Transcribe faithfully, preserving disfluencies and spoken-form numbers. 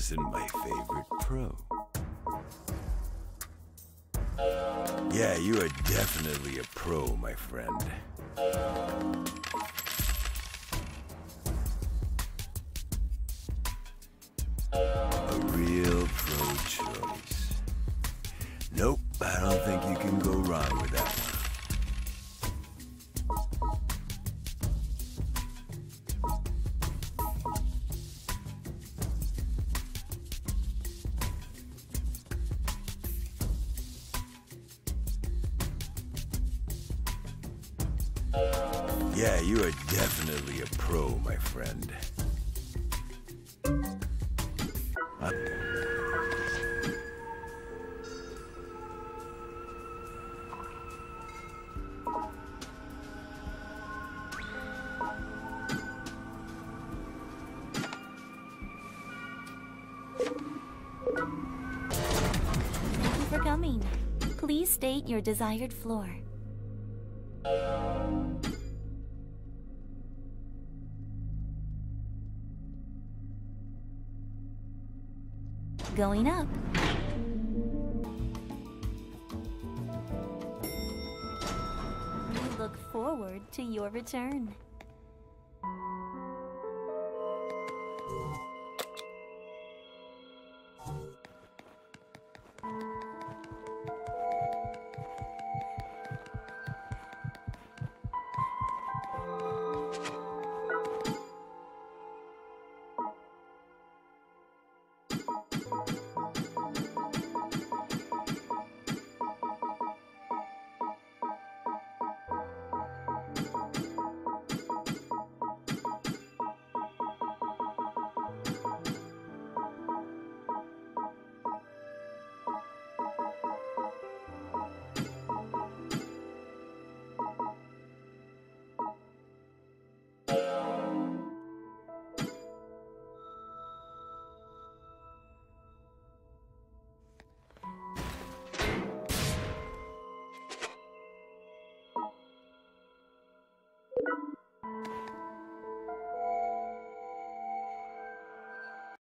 wasn't my favorite pro. Yeah, you are definitely a pro, my friend. A real pro choice. Nope, I don't think you can go wrong with that one. Yeah, you are definitely a pro, my friend. Uh Thank you for coming. Please state your desired floor. Going up. We look forward to your return.